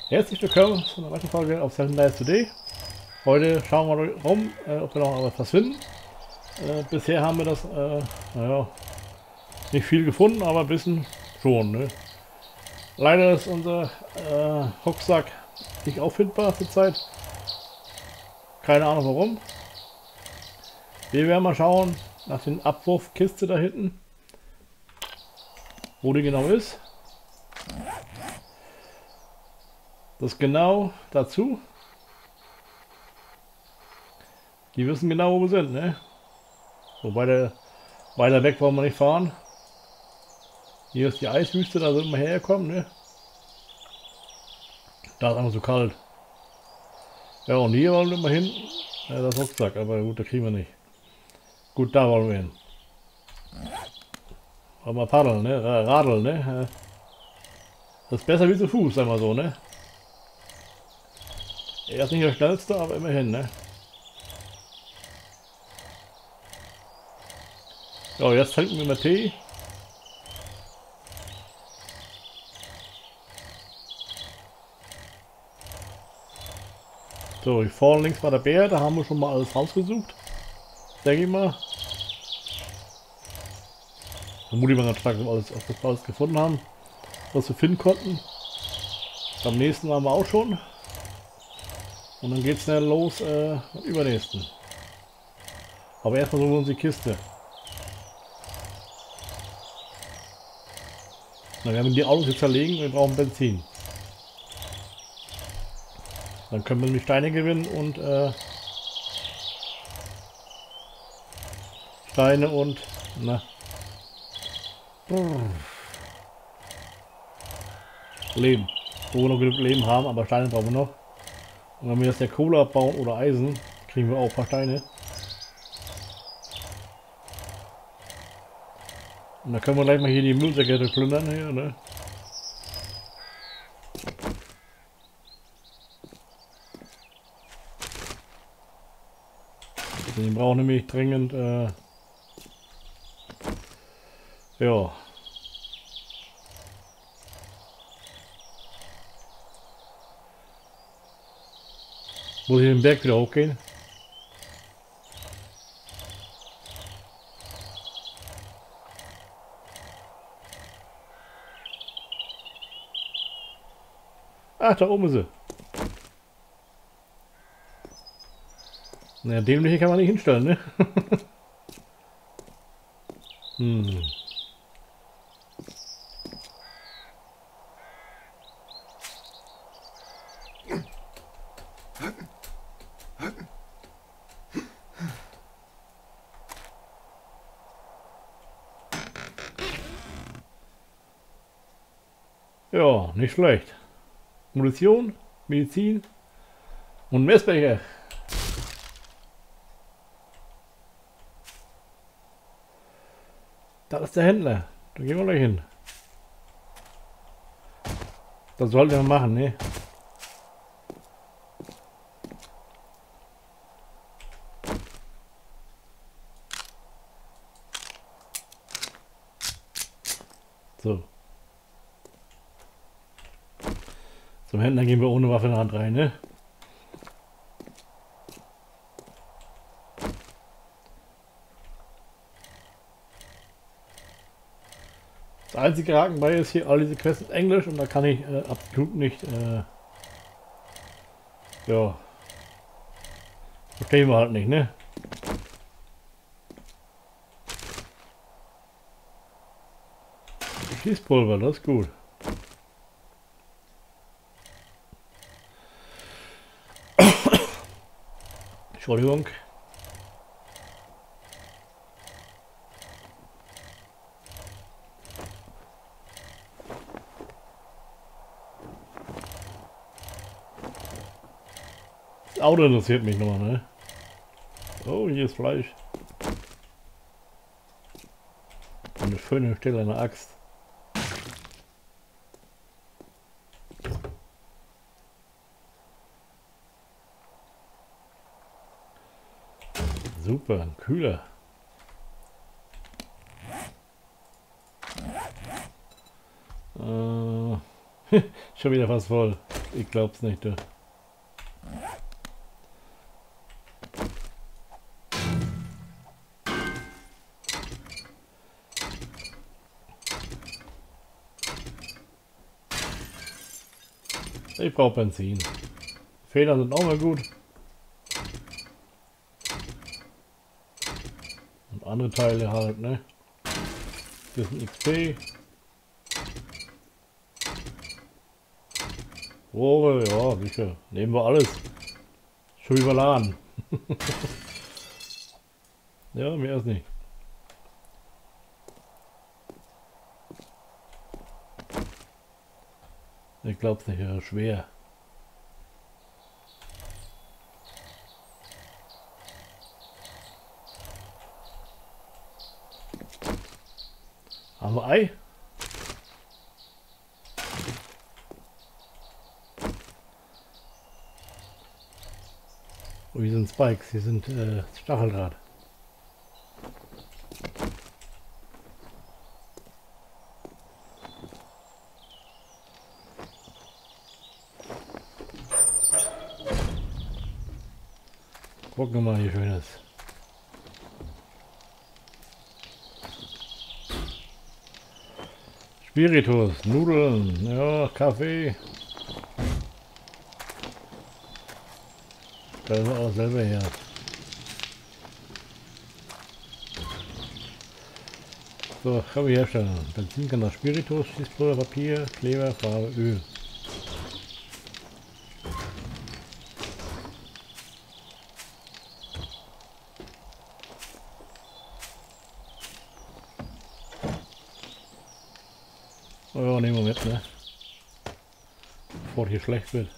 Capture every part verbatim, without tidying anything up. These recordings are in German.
Herzlich willkommen zu einer weiteren Folge auf Seven Days Today. Heute schauen wir rum, äh, ob wir noch etwas finden. Äh, bisher haben wir das, äh, naja, nicht viel gefunden, aber ein bisschen schon. Ne? Leider ist unser äh, Rucksack nicht auffindbar zurzeit. Keine Ahnung warum. Wir werden mal schauen nach den Abwurfkiste da hinten, wo die genau ist. Das genau dazu. Die wissen genau, wo wir sind, ne? Wobei der weiter weg wollen wir nicht fahren. Hier ist die Eiswüste, da sind wir hergekommen, ne? Da ist einfach so kalt. Ja, und hier wollen wir mal hin. Ja, das Rucksack, aber gut, da kriegen wir nicht. Gut, da wollen wir hin. Aber mal paddeln, ne? Radeln, ne? Das ist besser wie zu Fuß, sagen wir so, ne? Er ist nicht der schnellste, aber immerhin, ne? Ja, jetzt trinken wir mal Tee. So, hier vorne links war der Bär, da haben wir schon mal alles rausgesucht. Denke ich mal. Vermutlich mal ganz stark, dass wir alles, dass wir alles gefunden haben, was wir finden konnten. Beim nächsten haben wir auch schon. Und dann geht es schnell los äh, beim übernächsten. Aber erstmal suchen wir uns die Kiste. Na, wir haben die Autos jetzt zerlegen und wir brauchen Benzin. Dann können wir nämlich Steine gewinnen und äh, Steine und na, Leben. Wo wir noch genug Leben haben, aber Steine brauchen wir noch. Und wenn wir jetzt der Kohle abbauen oder Eisen, kriegen wir auch ein paar Steine. Und dann können wir gleich mal hier die Müllsäcke plündern hier, ne? Den brauchen nämlich dringend, äh, ja. Muss ich den Berg wieder hochgehen? Ach, da oben ist sie. Naja, dämliche kann man nicht hinstellen, ne? hm. Ja, nicht schlecht. Munition, Medizin und Messbecher. Da ist der Händler. Da gehen wir gleich hin. Das sollten wir machen, ne? So. Zum Händler gehen wir ohne Waffe in der Hand rein, ne? Das einzige Haken bei ist hier, all diese Quests in Englisch und da kann ich äh, absolut nicht, äh, ja, verstehen wir halt nicht, ne? Schießpulver, das ist gut. Entschuldigung. Das Auto interessiert mich nur, ne? Oh, hier ist Fleisch. Eine schöne Stelle, eine Axt. Super, ein Kühler. Äh, schon wieder fast voll. Ich glaub's nicht, du. Ich brauche Benzin. Federn sind auch mal gut. Und andere Teile halt, ne? Bisschen X P. Rohre, ja, sicher. Nehmen wir alles. Schon überladen. Ja, mehr ist nicht. Ich glaub's nicht, ja, schwer. Haben wir Ei? Oh, hier sind Spikes, hier sind äh, Stacheldraht. Gucken wir mal, hier schön ist. Spiritus, Nudeln, ja, Kaffee. Stellen wir auch selber her. So, kann wir herstellen. Benzin kann das Spiritus, Schießpulver, Papier, Kleber, Farbe, Öl. Oh ja, nehmen wir mit, ne? Bevor hier schlecht wird.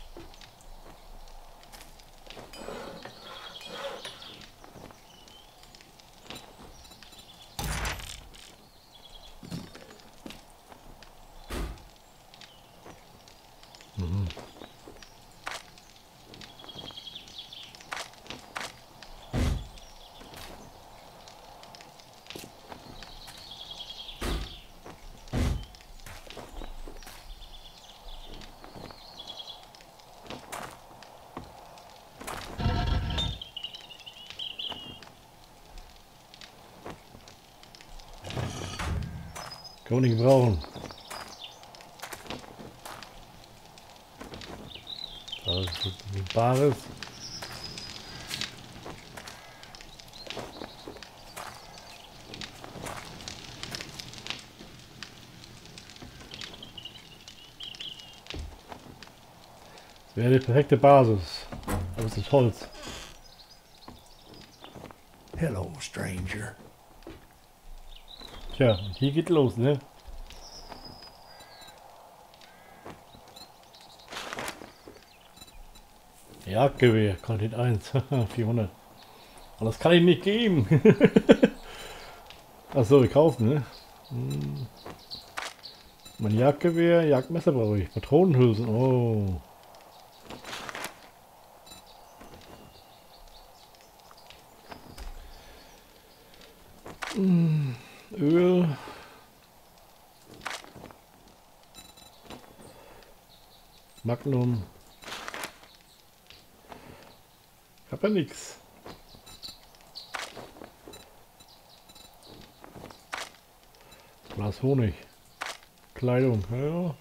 Mhm. Kann man nicht brauchen. Das ist ein Bares. Das wäre die perfekte Basis. Aber es ist Holz. Hello, stranger. Tja, und hier geht los, ne? Jagdgewehr, Qualität eins, vierhundert. Aber das kann ich nicht geben. Achso, wir kaufen, ne? Hm. Mein Jagdgewehr, Jagdmesser brauche ich. Patronenhülsen, oh. Hm. Öl. Magnum. Ich hab ja nix. Glas Honig. Kleidung, ja.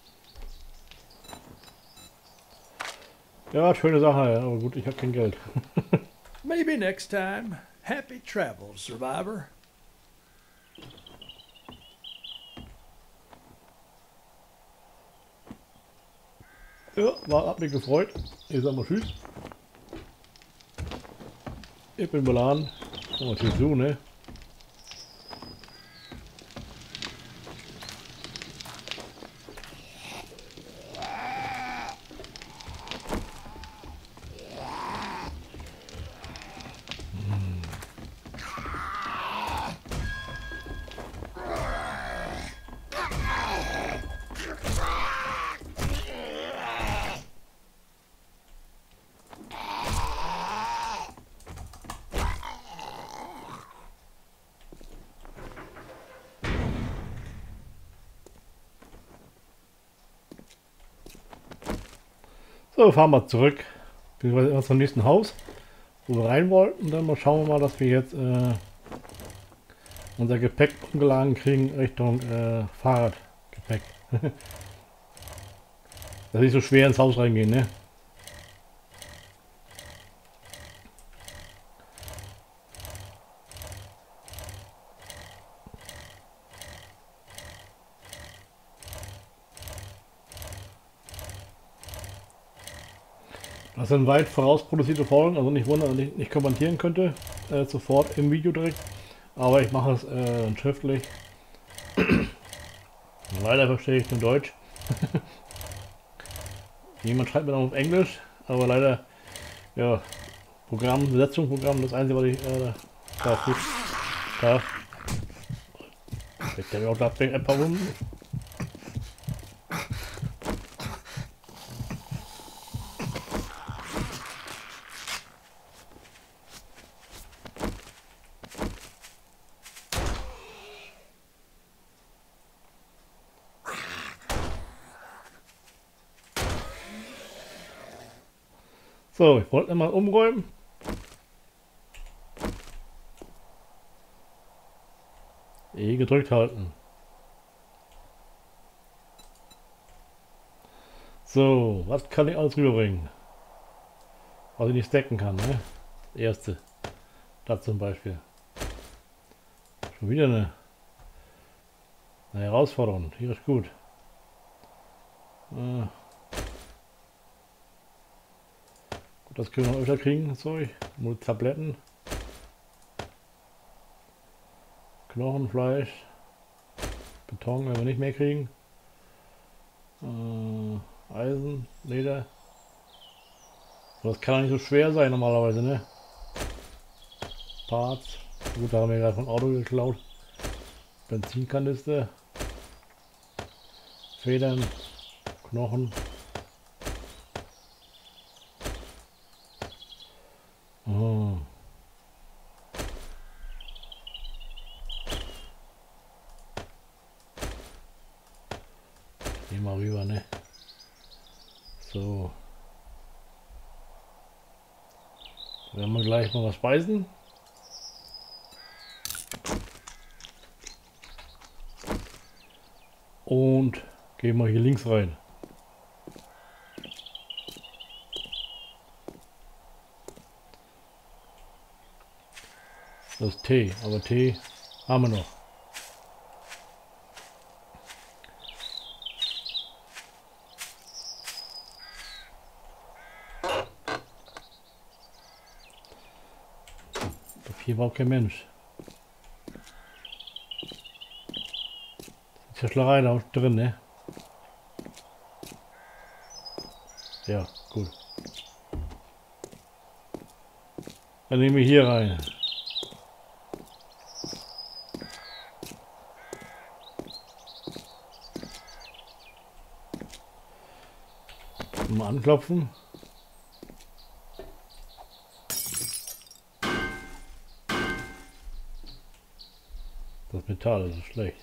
Ja, schöne Sache, aber gut, ich habe kein Geld. Maybe next time. Happy travels, survivor. Ja, war hab mich gefreut. Ich sag mal tschüss. Ich bin beladen. Komm mal zu, ne? So, fahren wir zurück. Beziehungsweise immer zum nächsten Haus, wo wir rein wollten. Und dann mal schauen wir mal, dass wir jetzt äh, unser Gepäck umgeladen kriegen Richtung äh, Fahrradgepäck. Dass nicht so schwer ins Haus reingehen, ne? Das sind weit vorausproduzierte Folgen, also nicht wundern, dass ich nicht kommentieren könnte, äh, sofort im Video direkt. Aber ich mache es äh, schriftlich. Leider verstehe ich nur Deutsch. Jemand schreibt mir dann auf Englisch, aber leider, ja, Programm, Besetzungsprogramm, das einzige, was ich äh, da gut darf. Ich habe auch da ein paar Wunden. So, ich wollte mal umräumen. E gedrückt halten. So, was kann ich alles rüberbringen? Was ich nicht stacken kann, ne? Das erste. Das zum Beispiel. Schon wieder eine, eine Herausforderung. Hier ist gut. Äh, gut, das können wir noch öfter kriegen, das Zeug. Nur Tabletten. Knochenfleisch. Beton werden wir nicht mehr kriegen. Äh, Eisen, Leder. Das kann ja nicht so schwer sein normalerweise, ne? Parts. Gut, da haben wir gerade von Auto geklaut. Benzinkanister. Federn. Knochen. Oh. Geh mal rüber, ne? So. Da werden wir gleich mal was speisen. Und gehen wir hier links rein. Das ist Tee, aber Tee haben wir noch. Hier war auch kein Mensch. Ist ja Schlerei da drin, ne? Ja, gut. Dann nehmen wir hier rein. Mal anklopfen. Das Metall ist schlecht.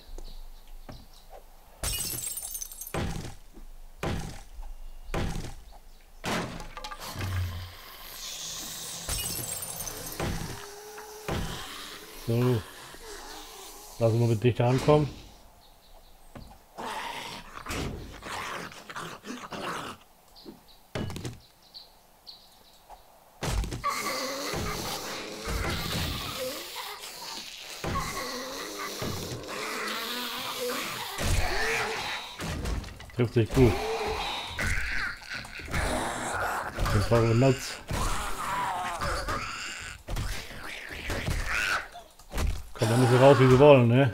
So. Lassen wir mit dichter ankommen. Trifft sich gut. Das war benutzt. Kommt ja nicht so raus, wie sie wollen, ne?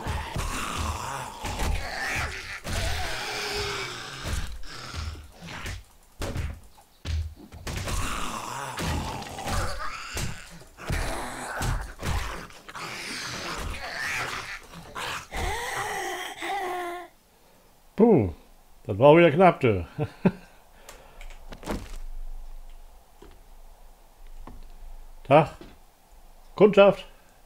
Puh, das war wieder knapp, du. Tag. Kundschaft.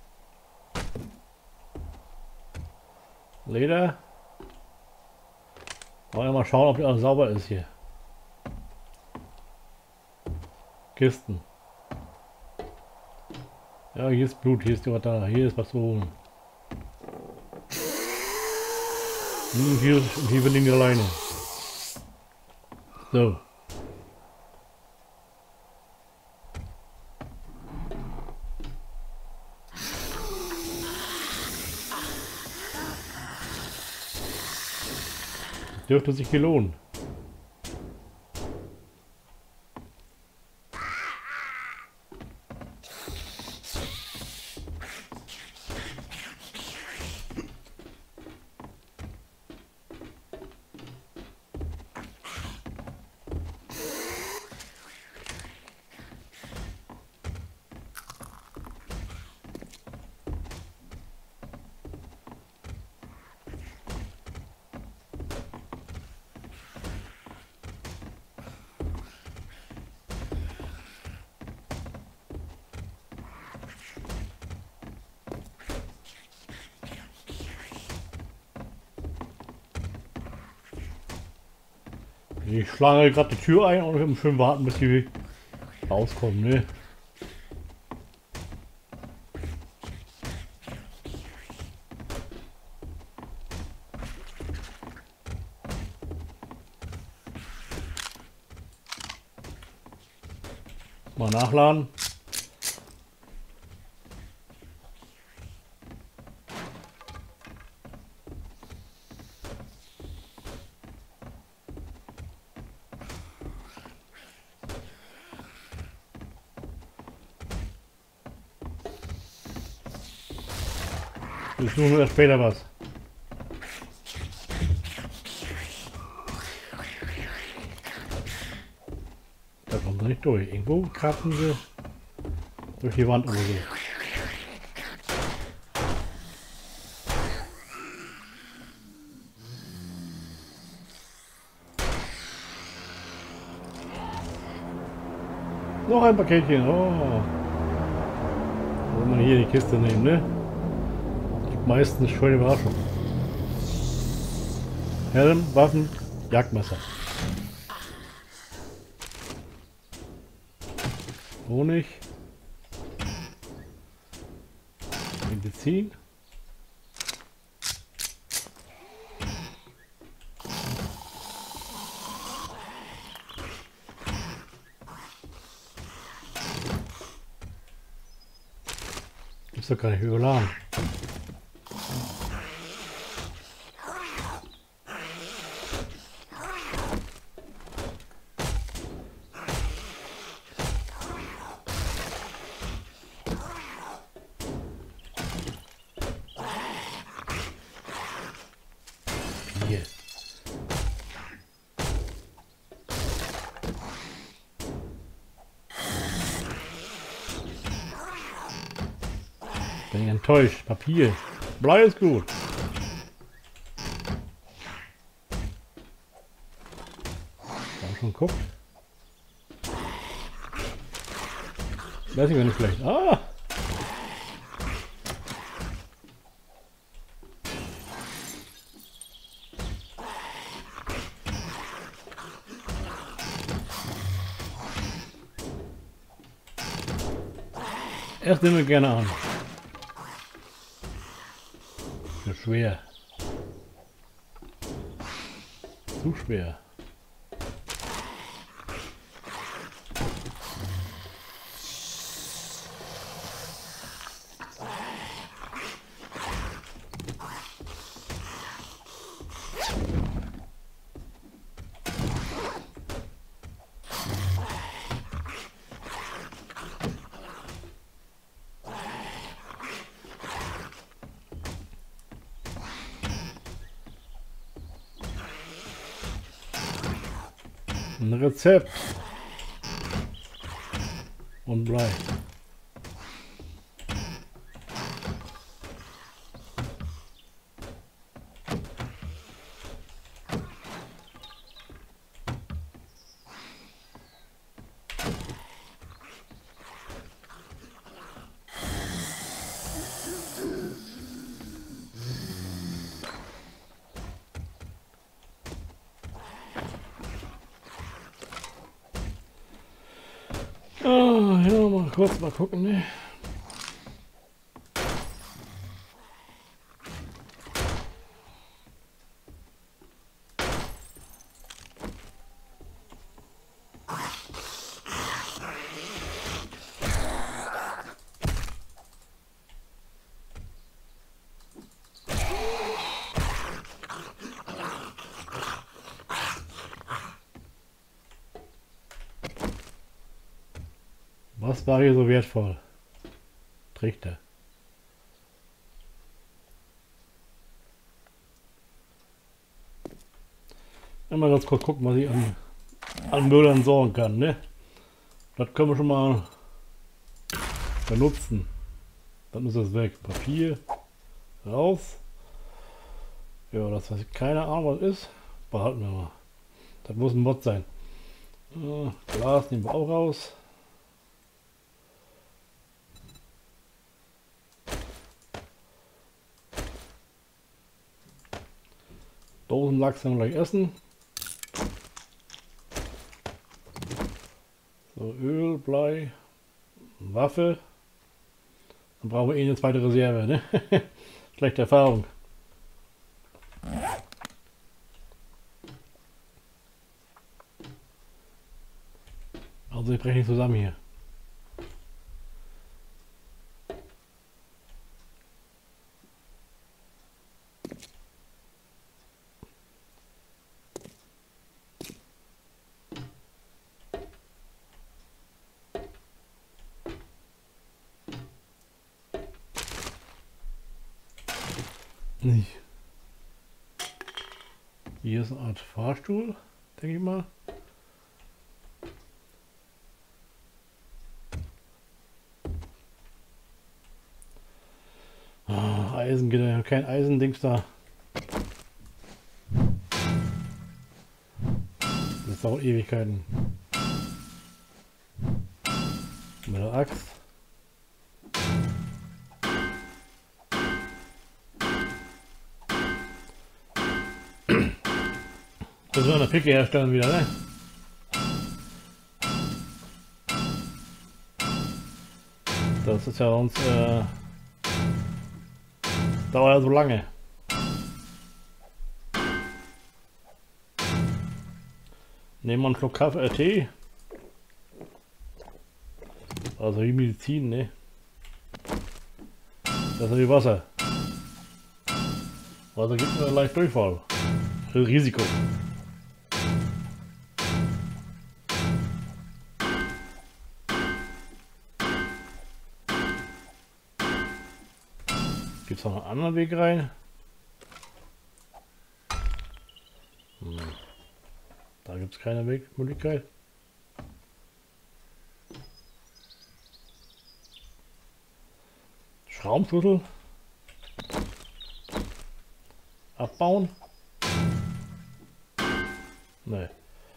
Leder. Wollen wir mal schauen, ob die alles sauber ist hier. Kisten. Ja, hier ist Blut, hier ist was da, hier ist was zu holen. Hm, hier, hier bin ich alleine. So. Dürfte sich hier lohnen. Ich schlage gerade die Tür ein und wir schön warten, bis die rauskommen, ne? Mal nachladen. Wir suchen erst später was. Da kommt er nicht durch. Irgendwo kratzen sie durch die Wand oder so. Noch ein Paketchen. Oh. Wollen wir hier die Kiste nehmen, ne? Meistens schöne Überraschung. Helm, Waffen, Jagdmesser. Honig. Medizin. Ist doch gar nicht überladen. Hier. Bin ich enttäuscht. Papier. Blei ist gut. Haben schon geguckt. Weiß ich, wenn ich vielleicht. Ah! Erst nehmen wir gerne an. Zu schwer. Zu schwer. Ein Rezept und Blei. Ah, ja, mal kurz mal gucken, ne? Was war hier so wertvoll? Trichter. Einmal ganz kurz gucken, was ich an, an Müll entsorgen kann, ne? Das können wir schon mal benutzen. Dann ist das weg. Papier raus. Ja, das was ich keine Ahnung was ist, behalten wir mal. Das muss ein Mod sein. Äh, Glas nehmen wir auch raus. Dosenlachs können wir gleich essen. So, Öl, Blei, Waffe. Dann brauchen wir eh eine zweite Reserve, ne? Schlechte Erfahrung. Also ich breche nicht zusammen hier. Nicht. Hier ist eine Art Fahrstuhl, denke ich mal. Ah, Eisen, kein Eisendings da. Das dauert Ewigkeiten. Mit der Axt. Das wird eine Picke herstellen wieder, ne? Das ist ja uns äh, dauert ja so lange. Nehmen wir einen Schluck Kaffee, äh, Tee. Also wie Medizin, ne? Das ist wie Wasser. Wasser gibt mir leicht Durchfall. Risiko. Gibt es noch einen anderen Weg rein? Hm. Da gibt es keine Wegmöglichkeit. Schraubenschlüssel abbauen? Nee.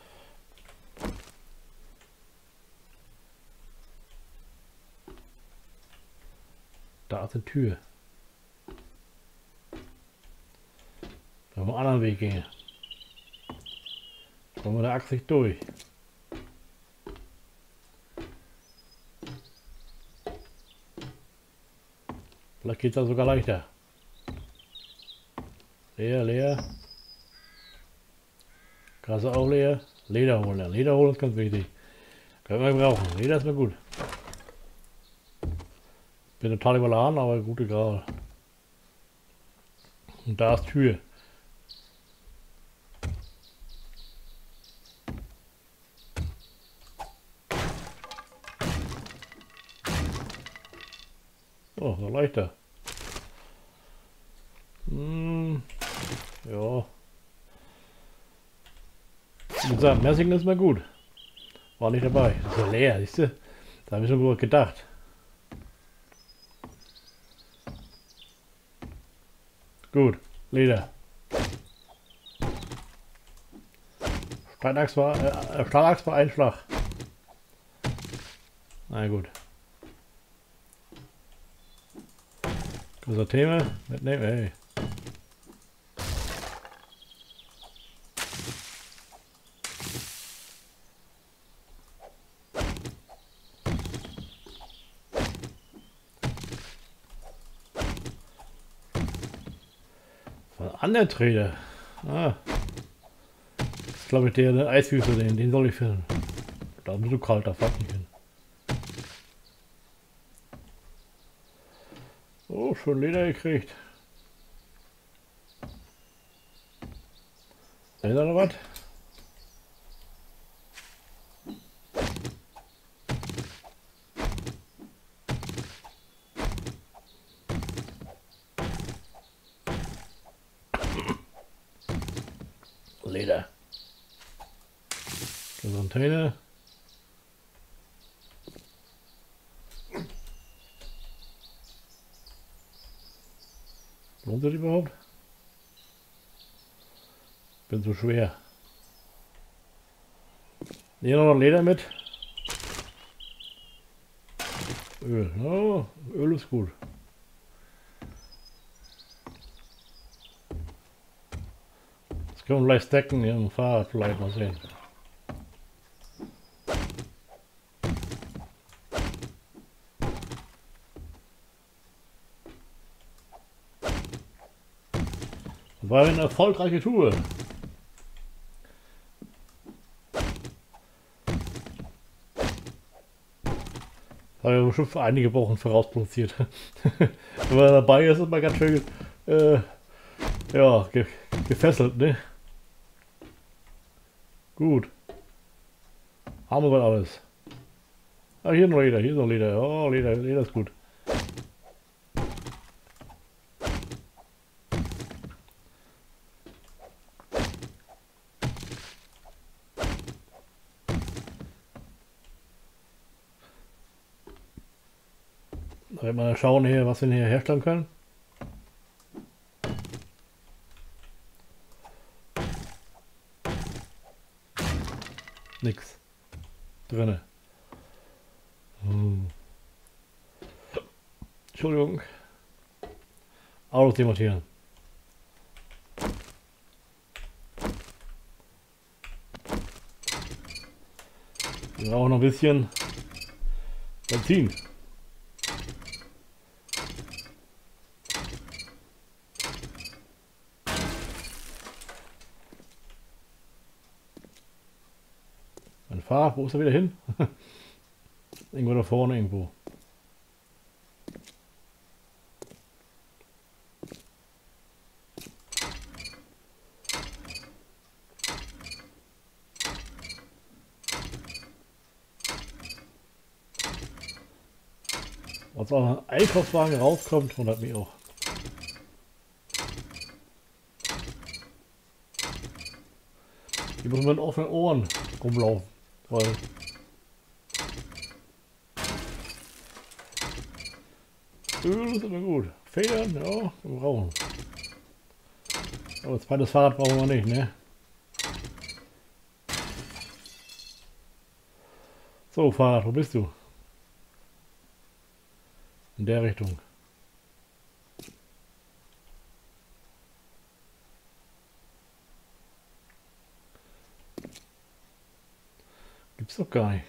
Da ist eine Tür. Da haben wir einen anderen Weg gehen. Kommen wir der Axt nicht durch. Vielleicht geht es da sogar leichter. Leer, leer. Kasse auch leer. Leder holen. Leder holen ist ganz wichtig. Können wir brauchen. Leder ist mir gut. Bin total überladen, aber gute gerade. Und da ist Tür. Oh, so leichter. Hm, ja. Wie gesagt, Messing ist mir gut. War nicht dabei. Das ist ja leer, siehst du? Da habe ich schon gut gedacht. Gut, Leder. Streitachs war, äh, Stahlachs war ein Schlag. Na gut. Großer Thema mitnehmen, hey. Undertrader. Ah. Das ist glaube ich der, der Eiswüste, den, den soll ich finden. Da ist so kalt, da fahrt nicht hin. Oh, schon Leder gekriegt. Ist da noch was? Leder. Der Container. Lohnt das überhaupt? Bin so schwer. Hier noch Leder mit. Öl. Oh, Öl ist gut. Das können wir gleich stacken hier im Fahrrad, vielleicht mal sehen. Das war eine erfolgreiche Tour. Da habe ich bestimmt für einige Wochen vorausproduziert. Wenn man dabei ist, ist man ganz schön äh, ja, ge gefesselt, ne? Gut. Haben wir was alles. Ah, hier noch Leder, hier ist noch Leder. Oh, Leder, Leder ist gut. Mal schauen hier, was wir hier herstellen können. Nix drinne. Hm. Entschuldigung. Autos demontieren. Wir brauchen noch ein bisschen Benzin. Fahr, wo ist er wieder hin? Irgendwo da vorne irgendwo. Was auch ein Einkaufswagen rauskommt, wundert mich auch. Die muss man mit offenen Ohren rumlaufen. Weil Öl ist immer gut. Federn, ja, wir brauchen. Aber das zweites Fahrrad brauchen wir nicht, ne? So, Fahrrad, wo bist du? In der Richtung. Gibt's doch gar nicht.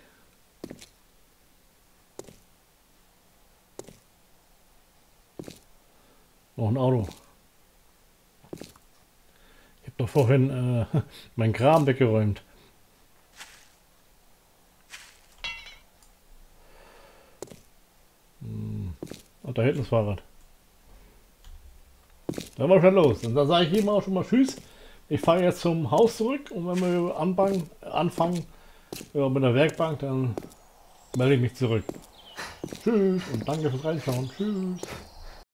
Noch ein Auto. Ich habe doch vorhin äh, meinen Kram weggeräumt. Hm. Und da hinten das Fahrrad. Dann war schon los. Und dann sage ich ihm auch schon mal Tschüss. Ich fahre jetzt zum Haus zurück und wenn wir anfangen, anfangen ja, mit der Werkbank, dann melde ich mich zurück. Tschüss und danke fürs Reinschauen. Tschüss.